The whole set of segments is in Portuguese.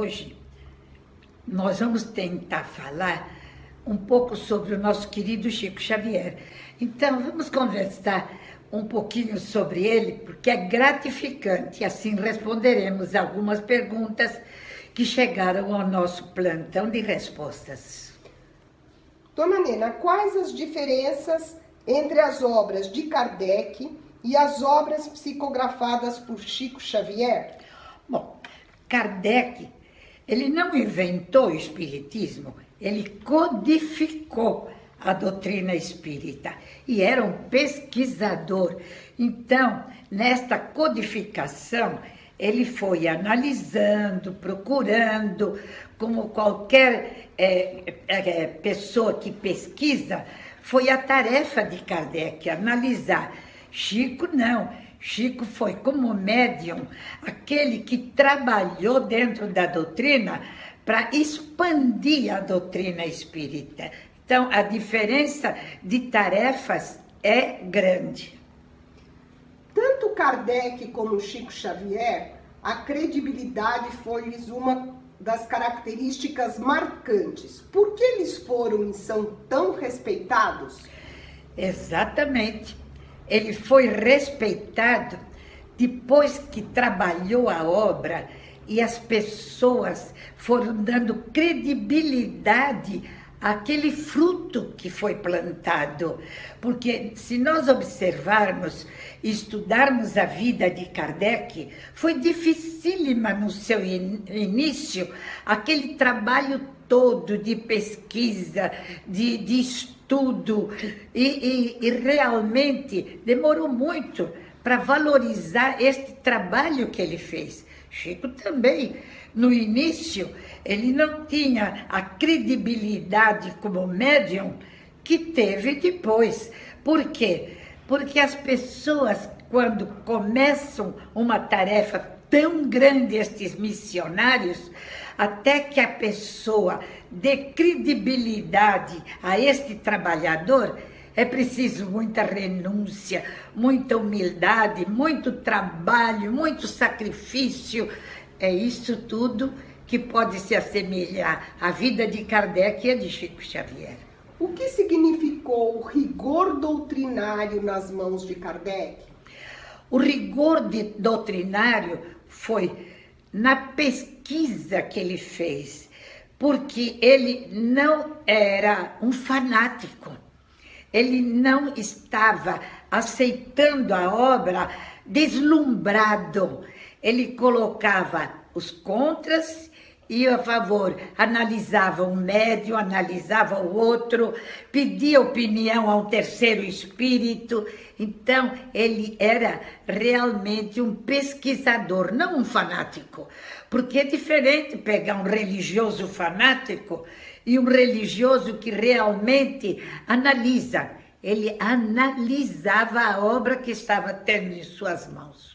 hoje nós vamos tentar falar um pouco sobre o nosso querido Chico Xavier. Então, vamos conversar um pouquinho sobre ele, porque é gratificante, e assim responderemos algumas perguntas que chegaram ao nosso plantão de respostas. Dona Nena, quais as diferenças entre as obras de Kardec e as obras psicografadas por Chico Xavier? Bom, Kardec, ele não inventou o espiritismo, ele codificou a doutrina espírita e era um pesquisador. Então, nesta codificação, ele foi analisando, procurando, como qualquer pessoa que pesquisa, foi a tarefa de Kardec, analisar. Chico não, Chico foi como médium, aquele que trabalhou dentro da doutrina para expandir a doutrina espírita. Então, a diferença de tarefas é grande. Tanto Kardec como Chico Xavier, a credibilidade foi-lhes uma das características marcantes. Por que eles foram e são tão respeitados? Exatamente. Ele foi respeitado depois que trabalhou a obra e as pessoas foram dando credibilidade àquele fruto que foi plantado. Porque se nós observarmos, estudarmos a vida de Kardec, foi dificílima no seu início, aquele trabalho todo de pesquisa, de estudo, e realmente demorou muito para valorizar este trabalho que ele fez. Chico também, no início, ele não tinha a credibilidade como médium que teve depois. Por quê? Porque as pessoas, quando começam uma tarefa tão grande, estes missionários, até que a pessoa dê credibilidade a este trabalhador, é preciso muita renúncia, muita humildade, muito trabalho, muito sacrifício. É isso tudo que pode se assemelhar à vida de Kardec e a de Chico Xavier. O que significou o rigor doutrinário nas mãos de Kardec? O rigor doutrinário foi na pesquisa que ele fez, porque ele não era um fanático. Ele não estava aceitando a obra deslumbrado. Ele colocava os contras e a favor. Analisava um médium, analisava o outro, pedia opinião a um terceiro espírito. Então, ele era realmente um pesquisador, não um fanático. Porque é diferente pegar um religioso fanático e um religioso que realmente analisa. Ele analisava a obra que estava tendo em suas mãos.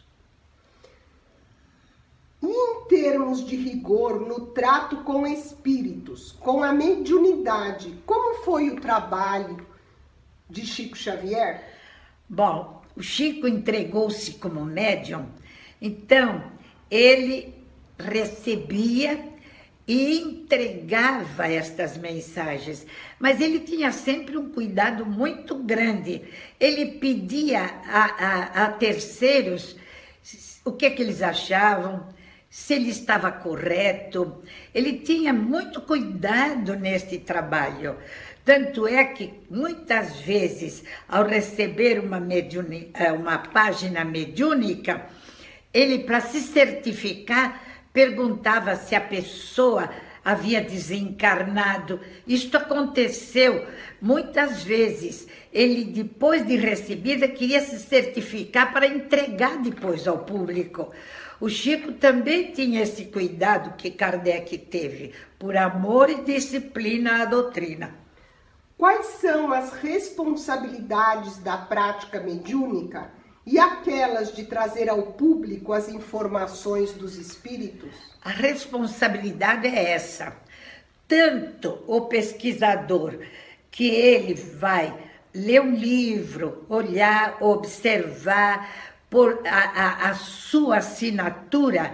E em termos de rigor no trato com espíritos, com a mediunidade, como foi o trabalho de Chico Xavier? Bom, o Chico entregou-se como médium, então ele recebia e entregava estas mensagens, mas ele tinha sempre um cuidado muito grande. Ele pedia a terceiros o que eles achavam, se ele estava correto. Ele tinha muito cuidado neste trabalho. Tanto é que, muitas vezes, ao receber uma página mediúnica, ele, para se certificar, perguntava se a pessoa havia desencarnado. Isto aconteceu muitas vezes. Ele, depois de recebida, queria se certificar para entregar depois ao público. O Chico também tinha esse cuidado que Kardec teve, por amor e disciplina à doutrina. Quais são as responsabilidades da prática mediúnica e aquelas de trazer ao público as informações dos espíritos? A responsabilidade é essa. Tanto o pesquisador, que ele vai ler um livro, olhar, observar, por a sua assinatura,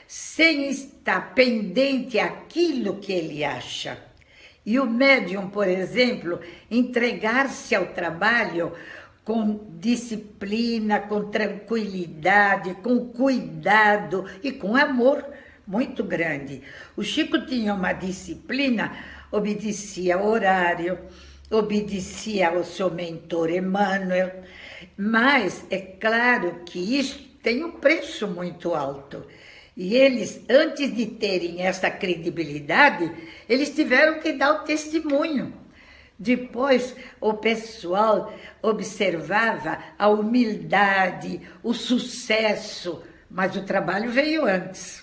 sem estar pendente àquilo que ele acha. E o médium, por exemplo, entregar-se ao trabalho com disciplina, com tranquilidade, com cuidado e com amor muito grande. O Chico tinha uma disciplina, obedecia ao horário, obedecia ao seu mentor Emmanuel, mas é claro que isso tem um preço muito alto. E eles, antes de terem essa credibilidade, eles tiveram que dar o testemunho. Depois o pessoal observava a humildade, o sucesso, mas o trabalho veio antes.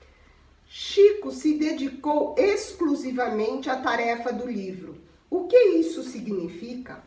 Chico se dedicou exclusivamente à tarefa do livro. O que isso significa?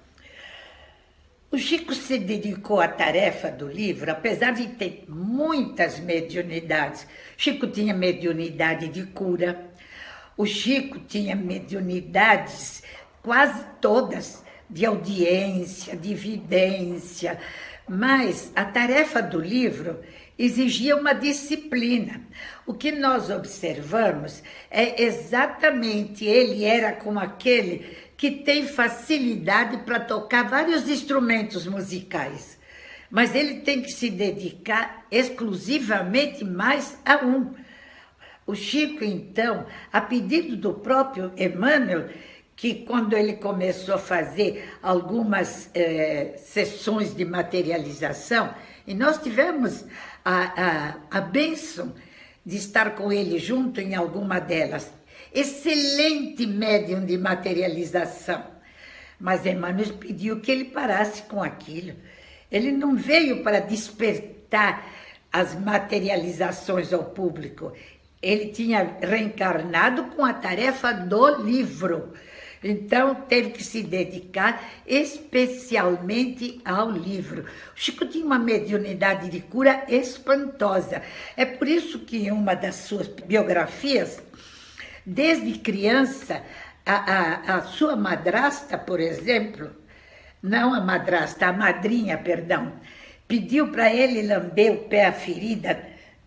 O Chico se dedicou à tarefa do livro, apesar de ter muitas mediunidades. Chico tinha mediunidade de cura, o Chico tinha mediunidades quase todas de audiência, de vidência, mas a tarefa do livro exigia uma disciplina. O que nós observamos é exatamente, ele era como aquele que tem facilidade para tocar vários instrumentos musicais, mas ele tem que se dedicar exclusivamente mais a um. O Chico, então, a pedido do próprio Emmanuel, que quando ele começou a fazer algumas sessões de materialização, e nós tivemos a bênção de estar com ele junto em alguma delas. Excelente médium de materialização. Mas Emmanuel pediu que ele parasse com aquilo. Ele não veio para despertar as materializações ao público. Ele tinha reencarnado com a tarefa do livro. Então, teve que se dedicar especialmente ao livro. O Chico tinha uma mediunidade de cura espantosa. É por isso que em uma das suas biografias, desde criança, a sua madrasta, por exemplo, não a madrasta, a madrinha, perdão, pediu para ele lamber o pé, a ferida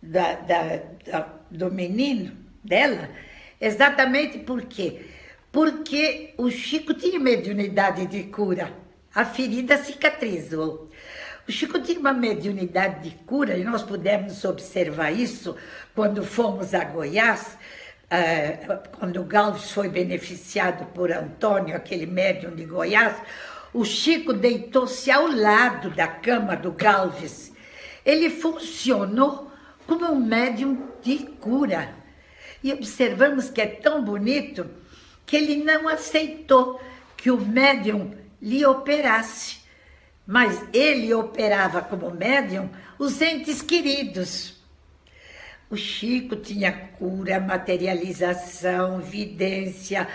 do menino, dela, exatamente por quê? Porque o Chico tinha mediunidade de cura, a ferida cicatrizou. O Chico tinha uma mediunidade de cura e nós pudemos observar isso quando fomos a Goiás, quando o Galves foi beneficiado por Antônio, aquele médium de Goiás. O Chico deitou-se ao lado da cama do Galves. Ele funcionou como um médium de cura. E observamos que é tão bonito que ele não aceitou que o médium lhe operasse, mas ele operava como médium os entes queridos. O Chico tinha cura, materialização, vidência,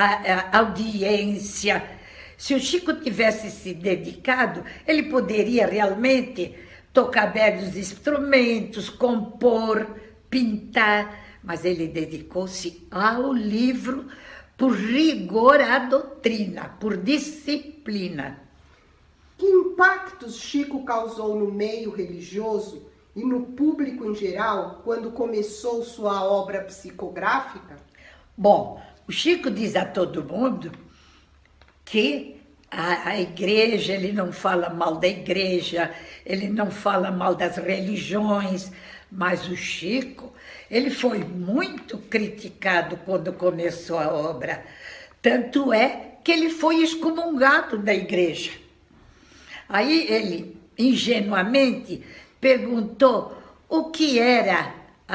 audiência. Se o Chico tivesse se dedicado, ele poderia realmente tocar belos instrumentos, compor, pintar, mas ele dedicou-se ao livro por rigor à doutrina, por disciplina. Que impactos Chico causou no meio religioso e no público em geral quando começou sua obra psicográfica? Bom, o Chico diz a todo mundo que a igreja, ele não fala mal da igreja, ele não fala mal das religiões, mas o Chico, ele foi muito criticado quando começou a obra. Tanto é que ele foi excomungado da igreja. Aí ele, ingenuamente, perguntou o que era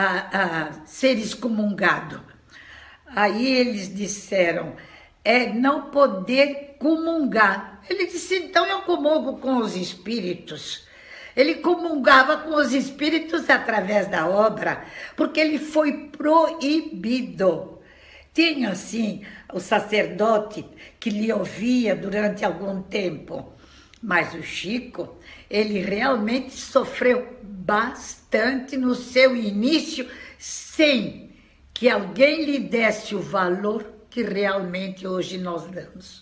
ser excomungado. Aí eles disseram, não poder comungar. Ele disse, então eu comungo com os espíritos. Ele comungava com os espíritos através da obra, porque ele foi proibido. Tinha, assim, o sacerdote que lhe ouvia durante algum tempo. Mas o Chico, ele realmente sofreu bastante no seu início, sem que alguém lhe desse o valor que realmente hoje nós damos.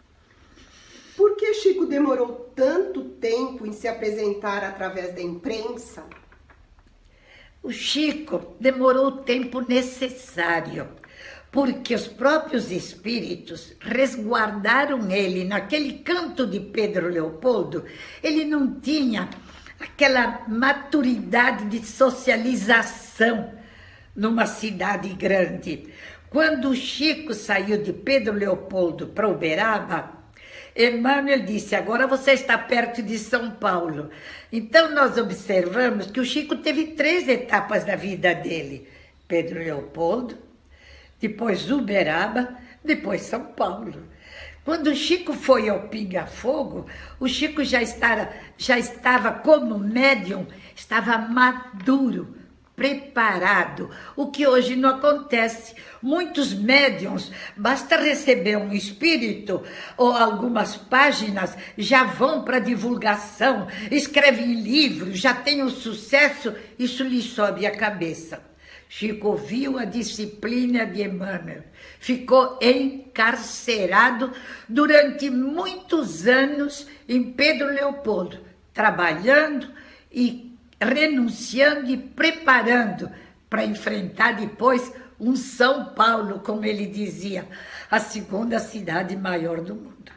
Por que Chico demorou tanto tempo em se apresentar através da imprensa? O Chico demorou o tempo necessário, porque os próprios espíritos resguardaram ele naquele canto de Pedro Leopoldo. Ele não tinha aquela maturidade de socialização numa cidade grande. Quando o Chico saiu de Pedro Leopoldo para Uberaba, Emmanuel disse, agora você está perto de São Paulo. Então nós observamos que o Chico teve 3 etapas da vida dele. Pedro Leopoldo, depois Uberaba, depois São Paulo. Quando o Chico foi ao Pinga Fogo, o Chico já estava como médium, estava maduro, preparado, o que hoje não acontece. Muitos médiums, basta receber um espírito ou algumas páginas, já vão para divulgação, escrevem livros, já têm um sucesso, isso lhe sobe a cabeça. Chico viu a disciplina de Emmanuel, ficou encarcerado durante muitos anos em Pedro Leopoldo, trabalhando e renunciando e preparando para enfrentar depois um São Paulo, como ele dizia, a 2ª cidade maior do mundo.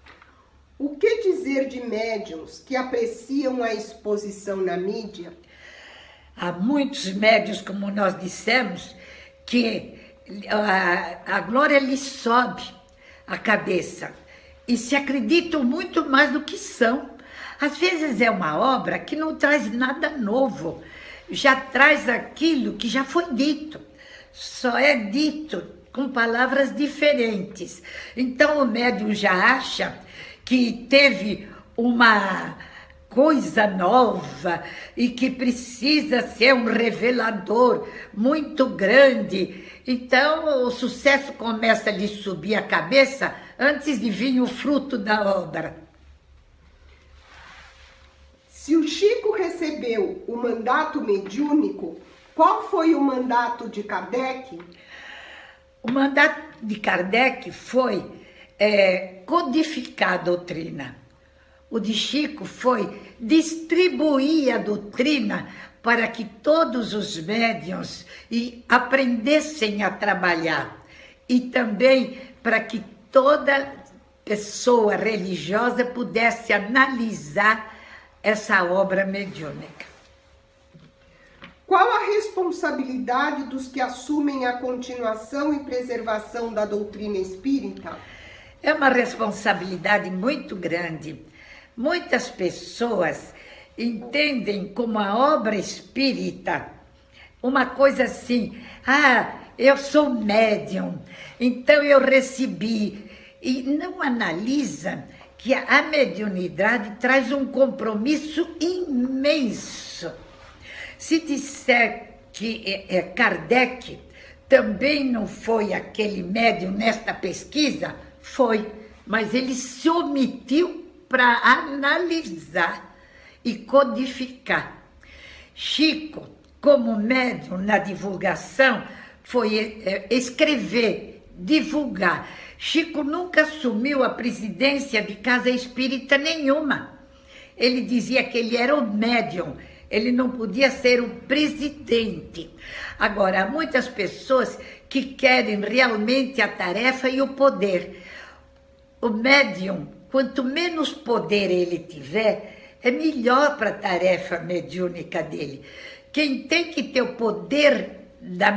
O que dizer de médiuns que apreciam a exposição na mídia? Há muitos médiuns, como nós dissemos, que a glória lhe sobe a cabeça e se acreditam muito mais do que são. Às vezes é uma obra que não traz nada novo, já traz aquilo que já foi dito, só é dito com palavras diferentes. Então o médium já acha que teve uma coisa nova e que precisa ser um revelador muito grande. Então o sucesso começa a lhe subir a cabeça antes de vir o fruto da obra. Se o Chico recebeu o mandato mediúnico, qual foi o mandato de Kardec? O mandato de Kardec foi codificar a doutrina. O de Chico foi distribuir a doutrina para que todos os médiuns aprendessem a trabalhar. E também para que toda pessoa religiosa pudesse analisar essa obra mediúnica. Qual a responsabilidade dos que assumem a continuação e preservação da doutrina espírita? É uma responsabilidade muito grande. Muitas pessoas entendem como a obra espírita uma coisa assim, eu sou médium, então eu recebi, e não analisa que a mediunidade traz um compromisso imenso. Se disser que Kardec também não foi aquele médium nesta pesquisa, foi, mas ele se omitiu para analisar e codificar. Chico, como médium na divulgação, foi escrever, divulgar. Chico nunca assumiu a presidência de casa espírita nenhuma. Ele dizia que ele era o médium, ele não podia ser o presidente. Agora, há muitas pessoas que querem realmente a tarefa e o poder. O médium, quanto menos poder ele tiver, é melhor para a tarefa mediúnica dele. Quem tem que ter o poder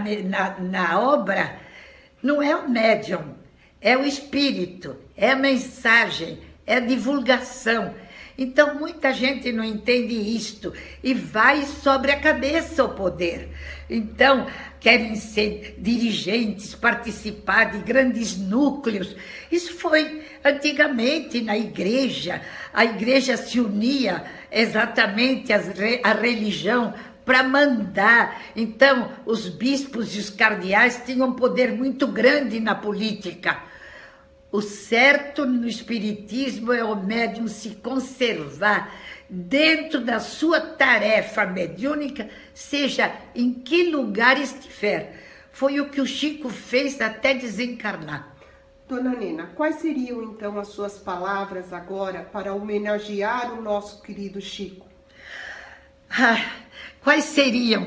na obra não é o médium, é o espírito, é a mensagem, é a divulgação. Então, muita gente não entende isto e vai sobre a cabeça o poder. Então, querem ser dirigentes, participar de grandes núcleos. Isso foi antigamente na igreja. A igreja se unia exatamente à religião para mandar. Então, os bispos e os cardeais tinham um poder muito grande na política. O certo no espiritismo é o médium se conservar dentro da sua tarefa mediúnica, seja em que lugar estiver. Foi o que o Chico fez até desencarnar. Dona Nena, quais seriam então as suas palavras agora para homenagear o nosso querido Chico? Quais seriam?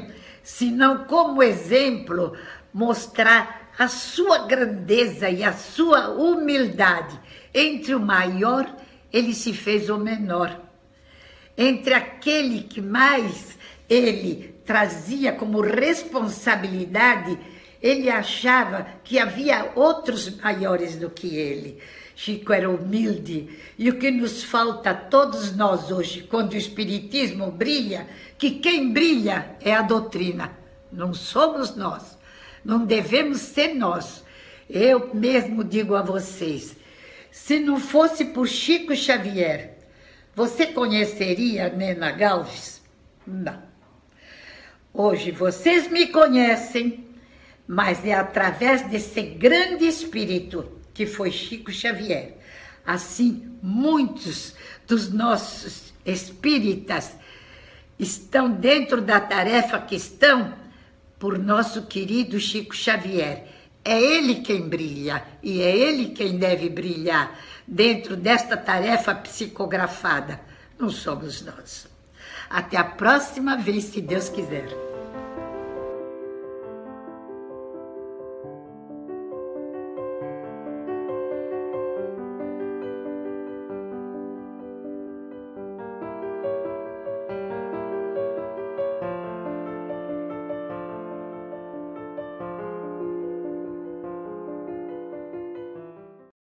senão como exemplo mostrar a sua grandeza e a sua humildade. Entre o maior, ele se fez o menor. Entre aquele que mais ele trazia como responsabilidade, ele achava que havia outros maiores do que ele. Chico era humilde, e o que nos falta a todos nós hoje, quando o Espiritismo brilha, que quem brilha é a doutrina, não somos nós, não devemos ser nós. Eu mesmo digo a vocês, se não fosse por Chico Xavier, você conheceria Nena Galves? Não. Hoje vocês me conhecem, mas é através desse grande espírito que foi Chico Xavier. Assim, muitos dos nossos espíritas estão dentro da tarefa que estão por nosso querido Chico Xavier. É ele quem brilha e é ele quem deve brilhar dentro desta tarefa psicografada. Não somos nós. Até a próxima vez, se Deus quiser.